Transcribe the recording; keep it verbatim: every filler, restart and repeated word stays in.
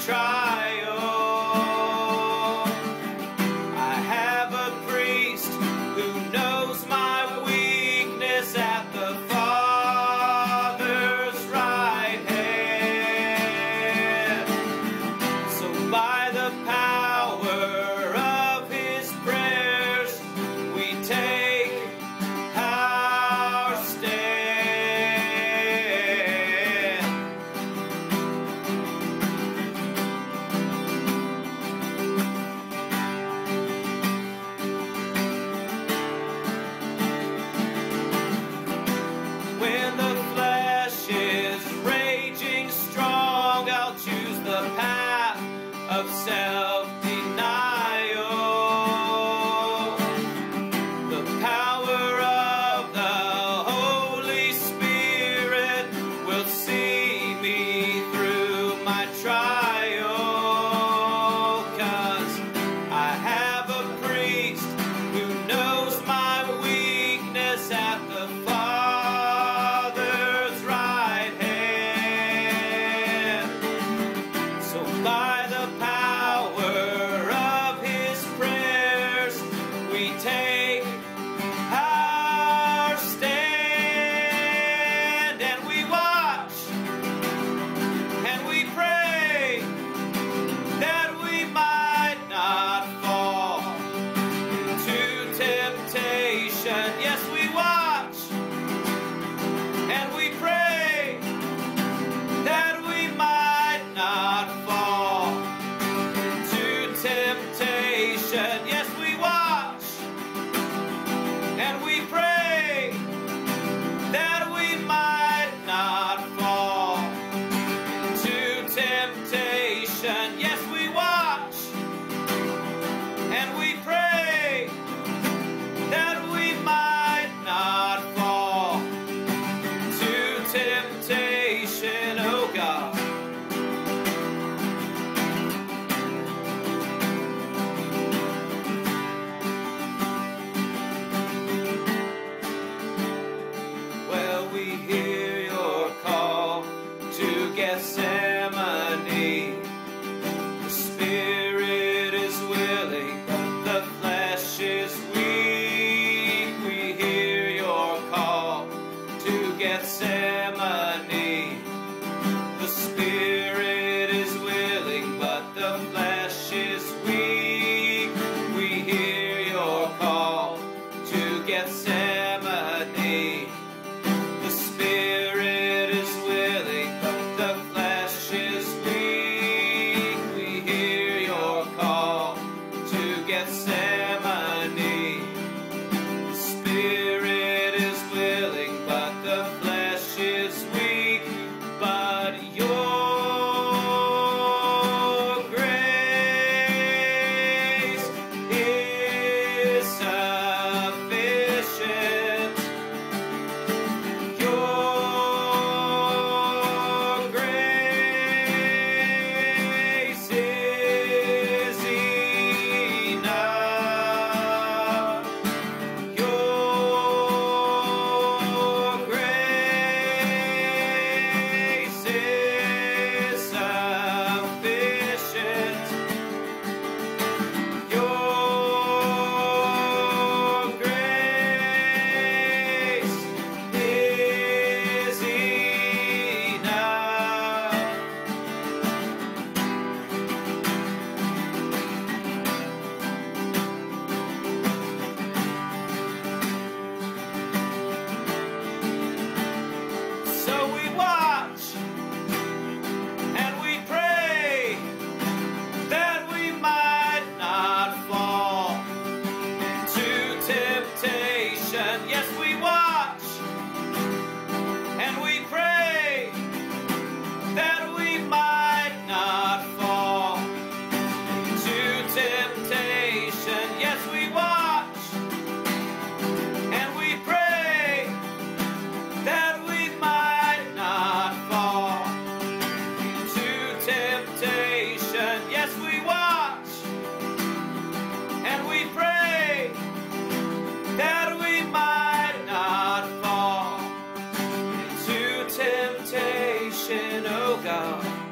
trial. I have a priest who knows my weakness at the Father's right hand. So by the power of his prayers, we take our stand. When the flesh is raging strong, I'll choose the path of self-denial. The power of the Holy Spirit will see me through my trial. 'Cause I have a priest who knows my weakness at the Father's right hand. So by the power of his prayers, we take our stand, and we watch and we pray that we might not fall into temptation. Yes, we watch and we pray that we might not fall into temptation. Yes, we watch and we pray that we might not fall into temptation. Yes, we watch and we pray that we might not fall into temptation, oh God. Well, we hear your call to Gethsemane. The spirit is willing, but the flesh is weak. We hear your call to Gethsemane. The spirit is willing, but the flesh is weak. We hear your call to Gethsemane. The spirit is willing, but the flesh is weak. We hear your call to Gethsemane. The spirit is willing, but the flesh is weak. But your grace is sufficient. Your grace is enough. Your grace is sufficient. Your grace is enough. So we watch and we pray that we might not fall into temptation. Yes, we watch and we pray that we might not fall into temptation. Yes, we watch and we pray that we might not fall into temptation. Yes, we watch and we pray that we might not fall into temptation, oh God.